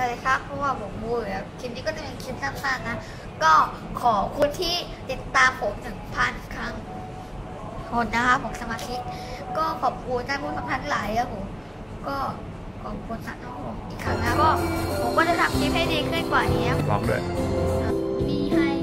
วัสดีครับเพราะว่าผมพูดแล้วคลิปนี้ก็จะเป็นคลิปสั้นๆนะก็ขอบคุณที่ติดตามผม1,000 ครั้งคนนะครับผมสมาชิกก็ขอบคุณท่านผู้ชมท่านหลายครับผมก็ขอบคุณท่านผมอีกครั้งนะก็ผมก็จะทำคลิปให้ดีขึ้นกว่านี้ร้องด้วยมีให้